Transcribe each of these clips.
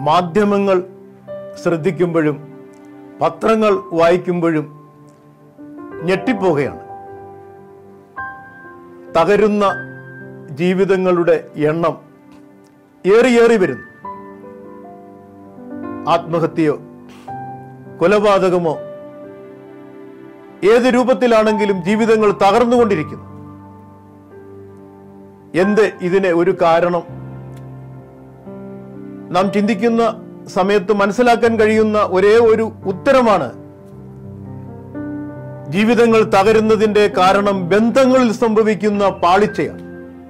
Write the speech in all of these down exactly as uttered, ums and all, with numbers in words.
മാധ്യമങ്ങൾ ശ്രദ്ധിക്കുമ്പോഴും പത്രങ്ങൾ വായിക്കുമ്പോഴും ഞെട്ടിപ്പോവുകയാണ്. തകരുന്ന ജീവിതങ്ങളുടെ എണ്ണം ഏറിയേറി വരുന്നു. ആത്മഹത്യയോ കൊലപാതകമോ ഏത് രൂപത്തിലാണെങ്കിലും ജീവിതങ്ങൾ തകർന്നുകൊണ്ടിരിക്കുന്നു. എന്ത് ഇതിന് ഒരു കാരണം? നാം ചിന്തിക്കുന്ന സമയത്ത് മനസ്സിലാക്കാൻ കഴിയുന്ന ഒരേ ഒരു ഉത്തരമാണ്, ജീവിതങ്ങൾ തകരുന്നതിന്റെ കാരണം ബന്ധങ്ങളിൽ സംഭവിക്കുന്ന പാളിച്ചയാണ്.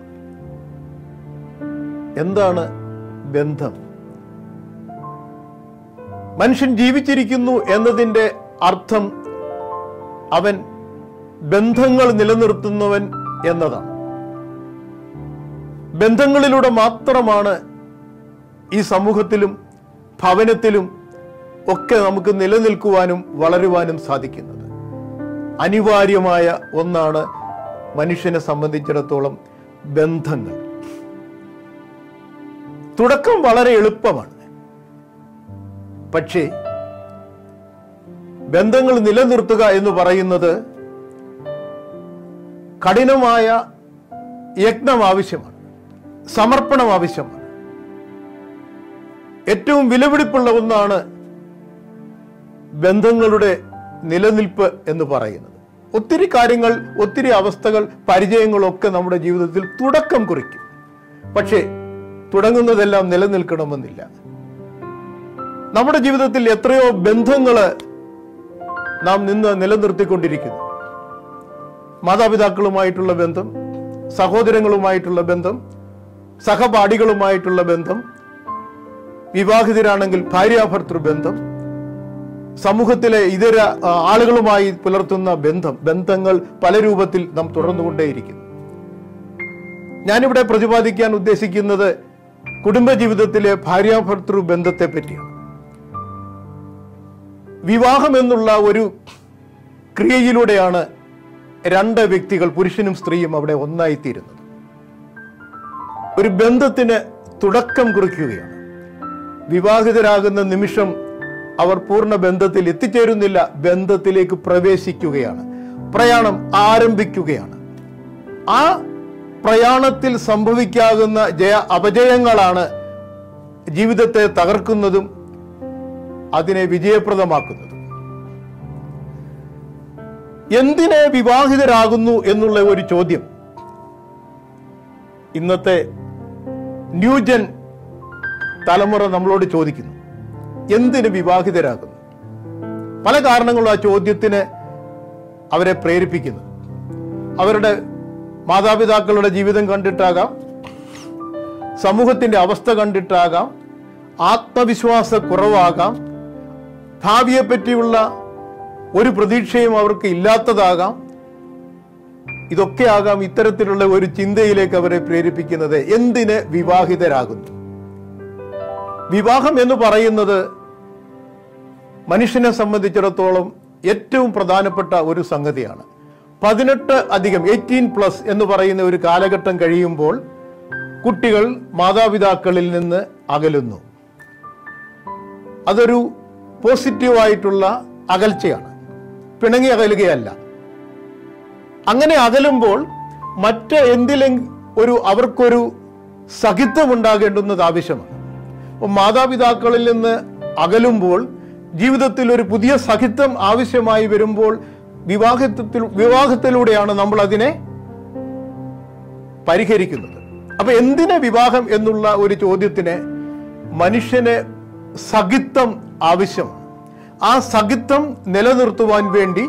എന്താണ് ബന്ധം? മനുഷ്യൻ ജീവിച്ചിരിക്കുന്നു എന്നതിൻ്റെ അർത്ഥം അവൻ ബന്ധങ്ങൾ നിലനിർത്തുന്നവൻ എന്നതാണ്. ബന്ധങ്ങളിലൂടെ മാത്രമാണ് ഈ സമൂഹത്തിലും ഭവനത്തിലും ഒക്കെ നമുക്ക് നിലനിൽക്കുവാനും വളരുവാനും സാധിക്കുന്നത്. അനിവാര്യമായ ഒന്നാണ് മനുഷ്യനെ സംബന്ധിച്ചിടത്തോളം ബന്ധങ്ങൾ. തുടക്കം വളരെ എളുപ്പമാണ്, പക്ഷേ ബന്ധങ്ങൾ നിലനിർത്തുക എന്ന് പറയുന്നത് കഠിനമായ യജ്ഞം ആവശ്യമാണ്, സമർപ്പണം ആവശ്യമാണ്. ഏറ്റവും വിലപിടിപ്പുള്ള ഒന്നാണ് ബന്ധങ്ങളുടെ നിലനിൽപ്പ് എന്ന് പറയുന്നത്. ഒത്തിരി കാര്യങ്ങൾ, ഒത്തിരി അവസ്ഥകൾ, പരിചയങ്ങളൊക്കെ നമ്മുടെ ജീവിതത്തിൽ തുടക്കം കുറിക്കും. പക്ഷേ തുടങ്ങുന്നതെല്ലാം നിലനിൽക്കണമെന്നില്ല. നമ്മുടെ ജീവിതത്തിൽ എത്രയോ ബന്ധങ്ങൾ നാം നിന്ന് നിലനിർത്തിക്കൊണ്ടിരിക്കുന്നു. മാതാപിതാക്കളുമായിട്ടുള്ള ബന്ധം, സഹോദരങ്ങളുമായിട്ടുള്ള ബന്ധം, സഹപാഠികളുമായിട്ടുള്ള ബന്ധം, വിവാഹിതരാണെങ്കിൽ ഭാര്യാഭർത്തൃ ബന്ധം, സമൂഹത്തിലെ ഇതര ആളുകളുമായി പുലർത്തുന്ന ബന്ധം. ബന്ധങ്ങൾ പല രൂപത്തിൽ നാം തുടർന്നുകൊണ്ടേയിരിക്കുന്നു. ഞാനിവിടെ പ്രതിപാദിക്കാൻ ഉദ്ദേശിക്കുന്നത് കുടുംബജീവിതത്തിലെ ഭാര്യാഭർത്തൃ ബന്ധത്തെ പറ്റിയാണ്. വിവാഹം എന്നുള്ള ഒരു ക്രിയയിലൂടെയാണ് രണ്ട് വ്യക്തികൾ, പുരുഷനും സ്ത്രീയും, അവിടെ ഒന്നായിത്തീരുന്നത്. ഒരു ബന്ധത്തിന് തുടക്കം കുറിക്കുകയാണ്. വിവാഹിതരാകുന്ന നിമിഷം അവർ പൂർണ്ണ ബന്ധത്തിൽ എത്തിച്ചേരുന്നില്ല, ബന്ധത്തിലേക്ക് പ്രവേശിക്കുകയാണ്, പ്രയാണം ആരംഭിക്കുകയാണ്. ആ പ്രയാണത്തിൽ സംഭവിക്കാവുന്ന ജയ അപജയങ്ങളാണ് ജീവിതത്തെ തകർക്കുന്നതും അതിനെ വിജയപ്രദമാക്കുന്നതും. എന്തിനെ വിവാഹിതരാകുന്നു എന്നുള്ള ഒരു ചോദ്യം ഇന്നത്തെ ന്യൂജൻ തലമുറ നമ്മളോട് ചോദിക്കുന്നു. എന്തിന് വിവാഹിതരാകുന്നു? പല കാരണങ്ങളും ആ ചോദ്യത്തിന് അവരെ പ്രേരിപ്പിക്കുന്നു. അവരുടെ മാതാപിതാക്കളുടെ ജീവിതം കണ്ടിട്ടാകാം, സമൂഹത്തിന്റെ അവസ്ഥ കണ്ടിട്ടാകാം, ആത്മവിശ്വാസ കുറവാകാം, ഭാവിയെ പറ്റിയുള്ള ഒരു പ്രതീക്ഷയും അവർക്ക് ഇല്ലാത്തതാകാം. ഇതൊക്കെ ആകാം ഇത്തരത്തിലുള്ള ഒരു ചിന്തയിലേക്ക് അവരെ പ്രേരിപ്പിക്കുന്നത്. എന്തിന് വിവാഹിതരാകുന്നു? വിവാഹം എന്ന് പറയുന്നത് മനുഷ്യനെ സംബന്ധിച്ചിടത്തോളം ഏറ്റവും പ്രധാനപ്പെട്ട ഒരു സംഗതിയാണ്. പതിനെട്ട് അധികം എയ്റ്റീൻ പ്ലസ് എന്ന് പറയുന്ന ഒരു കാലഘട്ടം കഴിയുമ്പോൾ കുട്ടികൾ മാതാപിതാക്കളിൽ നിന്ന് അകലുന്നു. അതൊരു പോസിറ്റീവായിട്ടുള്ള അകൽച്ചയാണ്, പിണങ്ങി അകലുകയല്ല. അങ്ങനെ അകലുമ്പോൾ മറ്റ് എന്തിലെങ്കിലും ഒരു അവർക്കൊരു സഹിത്വം ഉണ്ടാകേണ്ടുന്നത് ആവശ്യമാണ്. അപ്പോൾ മാതാപിതാക്കളിൽ നിന്ന് അകലുമ്പോൾ ജീവിതത്തിൽ ഒരു പുതിയ സഹിത്വം ആവശ്യമായി വരുമ്പോൾ വിവാഹത്തിൽ വിവാഹത്തിലൂടെയാണ് നമ്മൾ അതിനെ പരിഹരിക്കുന്നത്. അപ്പൊ എന്തിന് വിവാഹം എന്നുള്ള ഒരു ചോദ്യത്തിന് മനുഷ്യന് സഹിത്വം ആവശ്യമാണ്. ആ സഹിത്വം നിലനിർത്തുവാൻ വേണ്ടി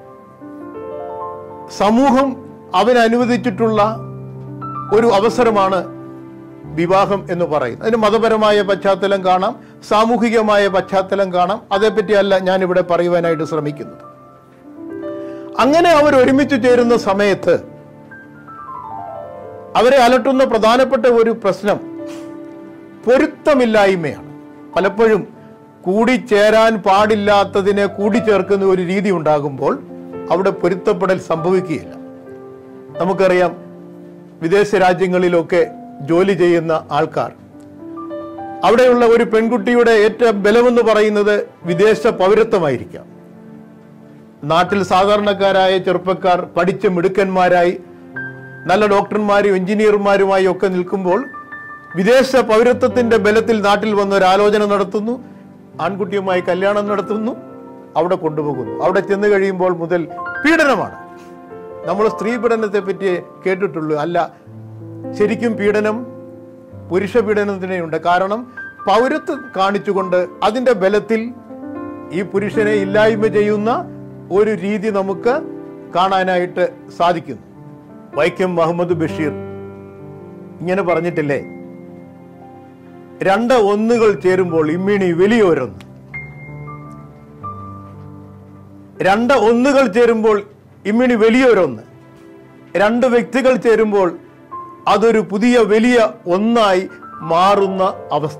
സമൂഹം അവനനുവദിച്ചിട്ടുള്ള ഒരു അവസരമാണ് വിവാഹം എന്ന് പറയുന്നത്. അതിന് മതപരമായ പശ്ചാത്തലം കാണാം, സാമൂഹികമായ പശ്ചാത്തലം കാണാം. അതേപ്പറ്റിയല്ല ഞാനിവിടെ പറയുവാനായിട്ട് ശ്രമിക്കുന്നത്. അങ്ങനെ അവർ ഒരുമിച്ച് ചേരുന്ന സമയത്ത് അവരെ അലട്ടുന്ന പ്രധാനപ്പെട്ട ഒരു പ്രശ്നം പൊരുത്തമില്ലായ്മയാണ്. പലപ്പോഴും കൂടിച്ചേരാൻ പാടില്ലാത്തതിനെ കൂടിച്ചേർക്കുന്ന ഒരു രീതി ഉണ്ടാകുമ്പോൾ അവിടെ പൊരുത്തപ്പെടൽ സംഭവിക്കുകയില്ല. നമുക്കറിയാം, വിദേശ രാജ്യങ്ങളിലൊക്കെ ജോലി ചെയ്യുന്ന ആൾക്കാർ അവിടെയുള്ള ഒരു പെൺകുട്ടിയുടെ ഏറ്റവും ബലമെന്ന് പറയുന്നത് വിദേശ പൗരത്വമായിരിക്കാം. നാട്ടിൽ സാധാരണക്കാരായ ചെറുപ്പക്കാർ പഠിച്ച മിടുക്കന്മാരായി നല്ല ഡോക്ടർമാരും എഞ്ചിനീയർമാരുമായി ഒക്കെ നിൽക്കുമ്പോൾ വിദേശ പൗരത്വത്തിന്റെ ബലത്തിൽ നാട്ടിൽ വന്ന് ഒരു ആലോചന നടത്തുന്നു, ആൺകുട്ടിയുമായി കല്യാണം നടത്തുന്നു, അവിടെ കൊണ്ടുപോകുന്നു. അവിടെ ചെന്ന് കഴിയുമ്പോൾ മുതൽ പീഡനമാണ്. നമ്മൾ സ്ത്രീ പീഡനത്തെ പറ്റി കേട്ടിട്ടുള്ളൂ. അല്ല, ശരിക്കും പീഡനം പുരുഷ പീഡനത്തിനെയുണ്ട്. കാരണം പൗരത്വം കാണിച്ചുകൊണ്ട് അതിന്റെ ബലത്തിൽ ഈ പുരുഷനെ ഇല്ലായ്മ ചെയ്യുന്ന ഒരു രീതി നമുക്ക് കാണാനായിട്ട് സാധിക്കുന്നു. വൈക്കം മുഹമ്മദ് ബഷീർ ഇങ്ങനെ പറഞ്ഞിട്ടില്ലേ, രണ്ട് ഒന്നുകൾ ചേരുമ്പോൾ ഇമ്മിണി വലിയൊരൊന്ന്. രണ്ട് ഒന്നുകൾ ചേരുമ്പോൾ ഇമ്മിണി വലിയൊരൊന്ന്. രണ്ട് വ്യക്തികൾ ചേരുമ്പോൾ അതൊരു പുതിയ വലിയ ഒന്നായി മാറുന്ന അവസ്ഥ.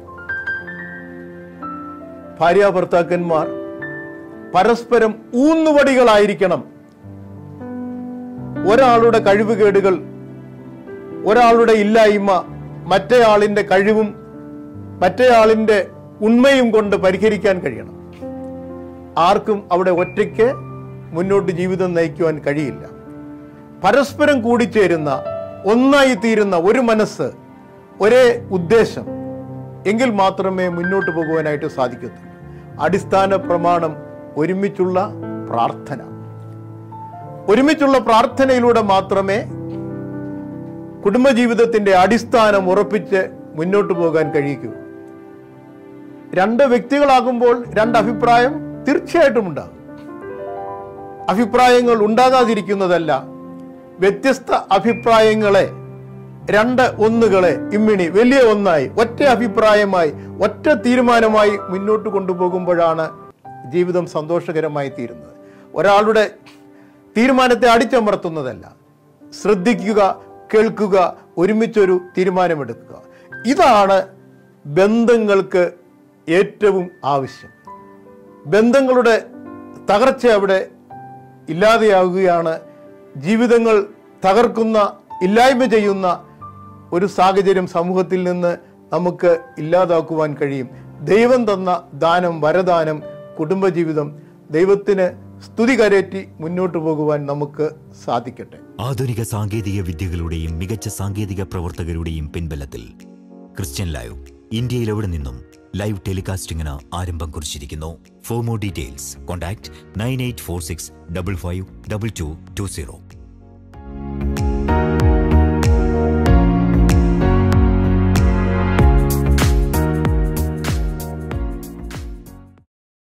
ഭാര്യാഭർത്താക്കന്മാർ പരസ്പരം ഊന്നുവടികളായിരിക്കണം. ഒരാളുടെ കഴിവുകേടുകൾ, ഒരാളുടെ ഇല്ലായ്മ മറ്റേയാളിന്റെ കഴിവും മറ്റേയാളിന്റെ ഉണ്മയും കൊണ്ട് പരിഹരിക്കാൻ കഴിയണം. ആർക്കും അവിടെ ഒറ്റയ്ക്ക് മുന്നോട്ട് ജീവിതം നയിക്കുവാൻ കഴിയില്ല. പരസ്പരം കൂടിച്ചേരുന്ന ഒന്നായി തീരുന്ന ഒരു മനസ്സ്, ഒരേ ഉദ്ദേശം എങ്കിൽ മാത്രമേ മുന്നോട്ട് പോകുവാനായിട്ട് സാധിക്കത്തുള്ളൂ. അടിസ്ഥാന പ്രമാണം ഒരുമിച്ചുള്ള പ്രാർത്ഥന. ഒരുമിച്ചുള്ള പ്രാർത്ഥനയിലൂടെ മാത്രമേ കുടുംബജീവിതത്തിന്റെ അടിസ്ഥാനം ഉറപ്പിച്ച് മുന്നോട്ട് പോകാൻ കഴിയൂ. രണ്ട് വ്യക്തികളാകുമ്പോൾ രണ്ട് അഭിപ്രായം തീർച്ചയായിട്ടും ഉണ്ടാകും. അഭിപ്രായങ്ങൾ ഉണ്ടാകാതിരിക്കുന്നതല്ല, വ്യത്യസ്ത അഭിപ്രായങ്ങളെ രണ്ട് ഒന്നുകളെ ഇമ്മിണി വലിയ ഒന്നായി ഒറ്റ അഭിപ്രായമായി ഒറ്റ തീരുമാനമായി മുന്നോട്ട് കൊണ്ടുപോകുമ്പോഴാണ് ജീവിതം സന്തോഷകരമായി തീരുന്നത്. ഒരാളുടെ തീരുമാനത്തെ അടിച്ചമർത്തുന്നതല്ല, ശ്രദ്ധിക്കുക, കേൾക്കുക, ഒരുമിച്ചൊരു തീരുമാനമെടുക്കുക. ഇതാണ് ബന്ധങ്ങൾക്ക് ഏറ്റവും ആവശ്യം. ബന്ധങ്ങളുടെ തകർച്ച അവിടെ ഇല്ലാതെയാവുകയാണ്. ജീവിതങ്ങൾ തകർക്കുന്ന, ഇല്ലായ്മ ചെയ്യുന്ന ഒരു സാഹചര്യം സമൂഹത്തിൽ നിന്ന് നമുക്ക് ഇല്ലാതാക്കുവാൻ കഴിയും. ദൈവം തന്ന ദാനം, വരദാനം കുടുംബജീവിതം, ദൈവത്തിന് സ്തുതി കരേറ്റി മുന്നോട്ട് പോകുവാൻ നമുക്ക് സാധിക്കട്ടെ. ആധുനിക സാങ്കേതിക വിദ്യകളുടെയും മികച്ച സാങ്കേതിക പ്രവർത്തകരുടെയും പിൻബലത്തിൽ ക്രിസ്ത്യൻ ലൈവ് ഇന്ത്യയിൽ എവിടെ നിന്നും ലൈവ് ടെലികാസ്റ്റിംഗിന് ആരംഭം കുറിച്ചിരിക്കുന്നു. For more details contact nine eight four six double five double two two zero.